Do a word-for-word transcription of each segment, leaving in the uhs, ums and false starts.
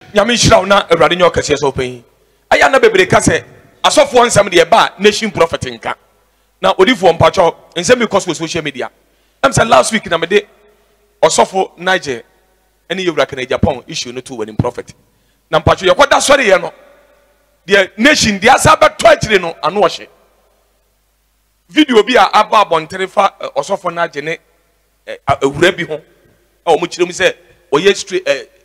Yamishra na Radinyo Cassius open. I am not be case. I saw for some the bar nation profiting. Now, Odifo Mpacho, and send me cause with social media. I'm saying last week in a day, or so for Nigel, any of Rakan Japan issue no two wedding prophet. Now, Pacho, you what that's sorry, you know. The nation, the Asaba twice, you know, and wash it. Video be a abab on Telefa or so for Nigel, a Rebbe home. Oh, much of say, or yes, straight,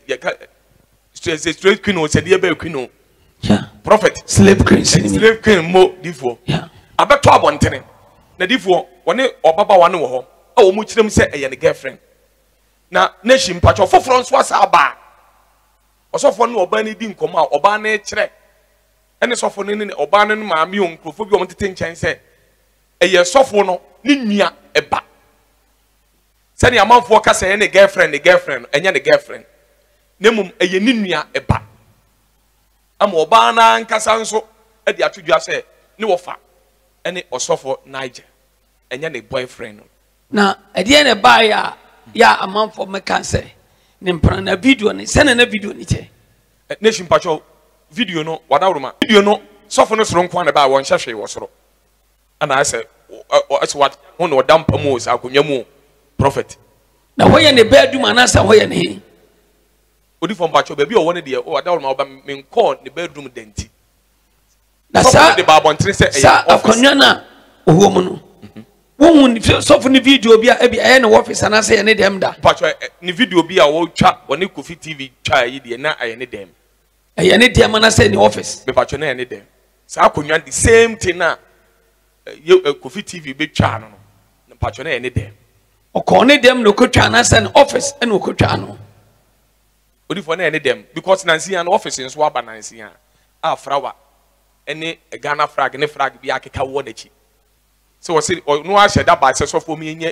straight queen or said, dear Queen. Yeah. Prophet. Slayqueen. Slayqueen mo Difo. Yeah. About twelve one ten. Na Difo, one or Baba one ho. Oh, much them say a girlfriend. Now, nation patch of four France was a bar. Or so for no Obani didn't come out, Obane tre. And it's often in Obanan, my young, Prophobia wanted to think, say, a year software no, Ninia, a bat. Send your mouth for say any girlfriend, a girlfriend, and yet a girlfriend. Nemum a Ninia, a bat. I'm Obana and Casanso at the Atuja say, no offer. Any or so for Nigel, and yet a boyfriend. Now, at the end of buyer, ya a month for my cancer. Nimpran a video and send a video. Nation Patrol video no, what out video no, softness wrong one about one sachet was so. And I said, that's what one or dump a moose, I could more prophet. Now, why in the bedroom and answer why and he? Would you from Patrol baby or one of the or I don't know about me call the bedroom denti. That's the Babon Trinity, a Conyana, a woman. Woman, so for the video be a any office and I say any damn that. But the video be a old chat when you could fit T V try it, and I any them. I any damn and I say in the office. Me patron any them. So I could the same thing now. You could fit T V big channel. The patron any them. Or corner them no could channel an office and no could channel. What if one any them? Because Nancy an office in Swab and Nancy. Ah, flower. Any a Ghana frag and a frag be a kawachi. So I said, or no, I said that by so for me in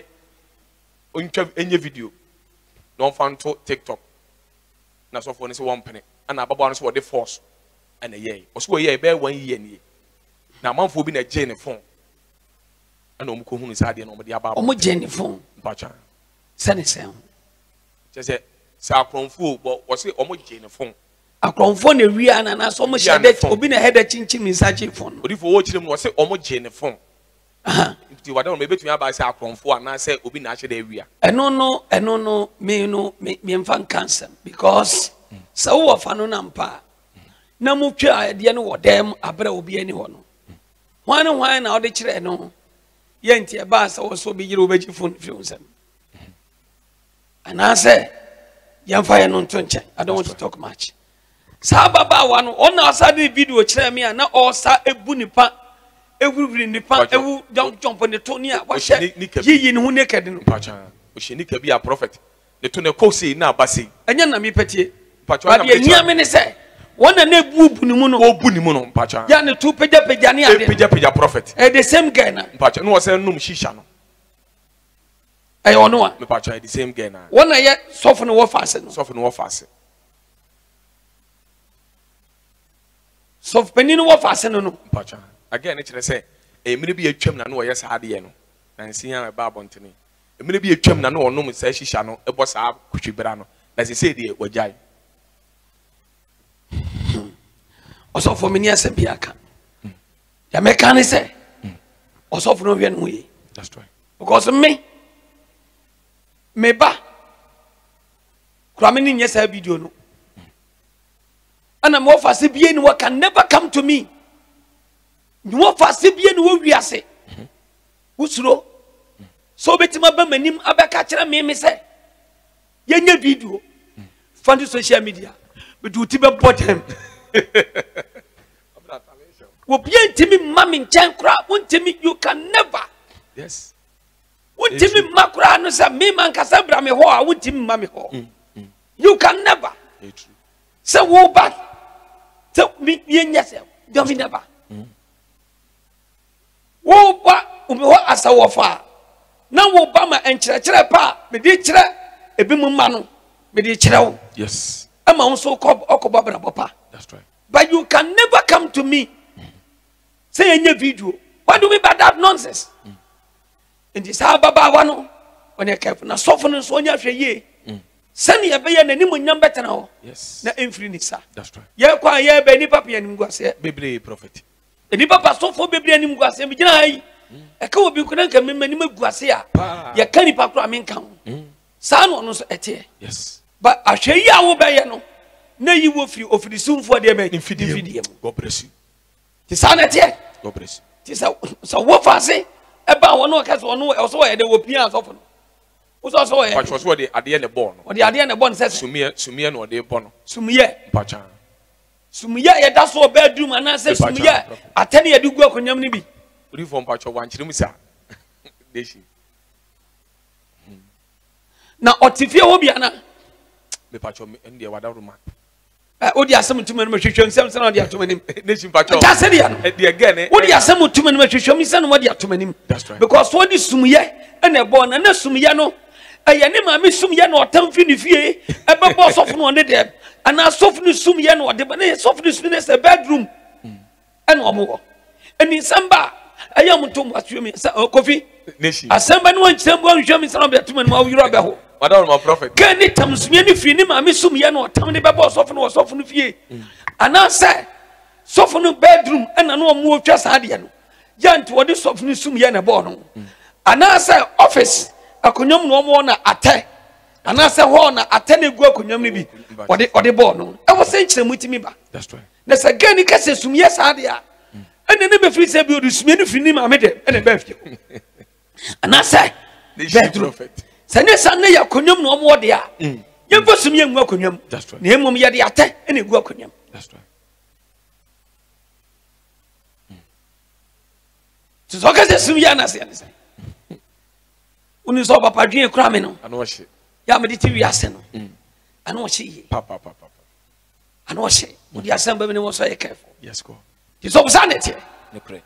your video. No fun to TikTok. Now, so for one penny. And I balance what they force. And a year. Or so a year, bear one year. Now, month will be a Jane phone. And no Mukuhun is hiding over the about Omo Jane phone. Bacha. Send it sound. Just say, Sacron fool, but was it almost Jane phone? A crown phone a real and as almost said that will be a head of chin chin in such a phone. But if you watch them, was it almost Jane phone? Uh-huh. You don't maybe to me about Sacron four and I say, Obi National area. I don't know, I don't know, me no, me me fan cancer because so often on ampa. No move at the end of them, Abra will be anyone. One and one out the chair no. Yanti a bass also be your veggie phone films. And I say, Yan fire non twenty. I don't want to talk much. Sababa one on our side video chair me and now all sa a bunipa. Every nipa, every don't jump on the Tonya. What shall ye in who naked in Pacha? We should be a prophet. The Tuna Cosi now, Bassi. And Yana me petty. Pacha, near me say, one and a boo bunimono, oh bunimono, Pacha. Yana two peja pejani, peja prophet. Eh, the same guy. Pacha, no, I say no, Shishano. I don't know. Pacha, the same guy. One I yet soften war fasten, soften war fasten. Soft penny war fasten, no, Pacha. Again, it's say, a may be a chum and no, yes, Hadiano, and see a barb to me. It may be a chum and no, no, says she shall know, a boss up, Cuchibrano, as he said, dear, what jai. Also for many as a piaca. The mechanic say, also for no way. That's right. Because of me, me ba, cramming yes, I video no. And I'm off as a being what can never come to me. You fast bien wo wiase usuro so betima ba manim abeka kire me me say yenya video fund social media but you tibe bottom wo bien timi mami nchen kra wontimi you can never yes wontimi makra no say me man kasa bra me ho a wontimi mami ho you can never say wo back so me yenya say don't me never wo ba umeho asawofa na wo ba ma enkyerɛkyerɛ pa me di kyerɛ ebi mu ma no me di kyerɛ wo yes ama wo so okoba bra bopa that's right but you can never come to me say any video what do we by that nonsense in this baba wa no on e careful na sofo no so onya hwɛ ye Sani ya be ya na nimu nyam betena ho. Yes. Na emfiri ni sa. That's right. Ye kwa ye be ni papa ya nim guase. Bebre prophet. Ni papa so fo bebre nim guase bi gina hayi. E ka obi kuna nka memma nim guase a. Ya ka ni pakro amenka ho. Sa no no so ete. Yes. But ahwe yi a wo be ye no. Na yi wo firi ofiri sumfo de be infidie. God bless you. Ti sa na ete. God bless you. Ti sa so wo fa se e ba wo no ka so no e so ye de wo pia so fo no. Uso so ye. Pacho so de ade ne born. O de ade ne born se Sumiye sumiye no de born. Sumiye. Pacha. Sumiye ye da so bedroom ana se sumiye atene ye de gu akonyam ni bi. Uri from pacho wan chire mu sa. Deshi. Na otifie wo bia na. Me pacho ende wada ruma. Eh odi asem tuma no hwehwem sem se na odi atomanim. Deshi pacho. Ja se dia no. E de again eh. Odi asem tuma no hwehwem se na odi atomanim. That's right. Because odi sumiye ene born na na sumiye no eye ne ma me sumiye no otamfi ni fie e be bo sofu no ne dem ana sofu no sumiye no ode na sofu no sumiye se bedroom ene omo eni samba eye mutum asuemi kofi Deshi. asamba no nkyem bo hwehwem se na be atoma no awiro be ho. Madam my prophet. Can it tam sumiye ni fie ni ma me sumiye no otam ne be bo sofu no sofu no fie ana se sofu no bedroom ena no omo otwa sa de no yanti wode sofu no sumiye na bo no ana se office akonyam no mo na ate ana se ho na ate na gu akonyam ni bi ode ode bo no e wo se nkyere mutimi ba. That's right. Na se gani ka se sumiye sa de a ene ne be firi se bi odi sumiye ni firi ni ma me de ene be fie ana se bedroom prophet. se ne sa ne ya akonyam no mo de a ye fo sumiye ngu akonyam. That's right. Na emom ye de ate ene gu akonyam. That's right. So ka se sumiye na se ne se uni so papa dwen kura me no Ano hye. ya me de ti wi ase no ano hye Papa papa papa. ano hye odi asamba me ne wo so ye careful. Yes go. Ti so sanity Ne kre.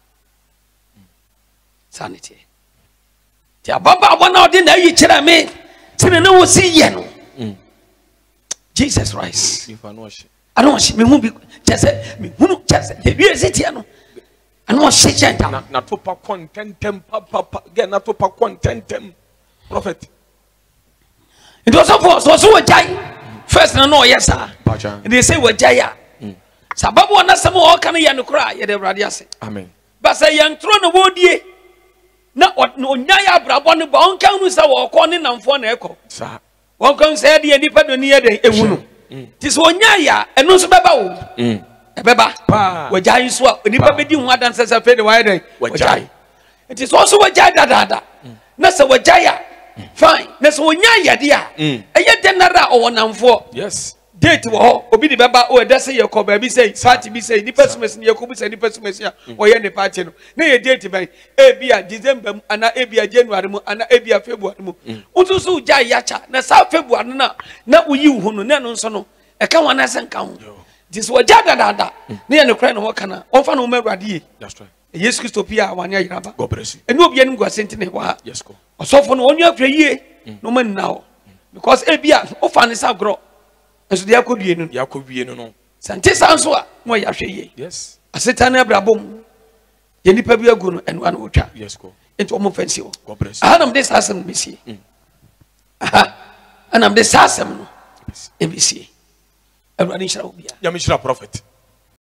sanity ti ababa bona odi na yi kire me ti ne wo si ye no Jesus Christ If ano hye. ano hye me hu bi chese me hu chese ye bi esi ti ano ano hye chenta Na na to pa contentem papa papa. Get na to pa contentem. Prophet. it was for so so jai first na no yes sir Pacha. they say we jai a sababu na samo o kan ye no kra ye de brade ase. Amen. But say young throne of wodie na onya ya brabo ne ba on kan nu sa wo ko ne namfo na eko Sa. won kan say de nipa do ne ye de ewu no ti so onya ya eno so beba wo Mm. e beba wo jai so a nipa be di hu adan se se fe de wa de wo jai ti so so wo jai da da da na se wo jai ya fine na se onya ya de a e ye de na ra o namfo Yes. date wo ho obi di beba o da se ye ko ba bi say party bi say ni personal ni ye ko bi say ni personal ya o ye ne party no na ye date ban e bia December ana e bia January mu ana e bia February mu ususu ja ya cha na sa February na na uyi hu no na no nso no e ka wana se nka hu this wo ja da da da na ye ne kra no wo kana o fa no mawrade ye. That's right. Yesu Kristo pia wanya yiraba God bless you. eni obi eni gwa sentine wa Yes go. osofo no onyu akra yie no man na ho because e bia o fa ne sa gro enso dia ko due no Ya ko wie no no. sante sanso a mo ya hwe ye Yes. asetane abrabom ye nipa bi agu no enu an otwa Yes go. ento mo fancy wo God bless you. anam this asem mesi aha anam this asem no mesi awurade nhyira wo bia Ya me shira prophet.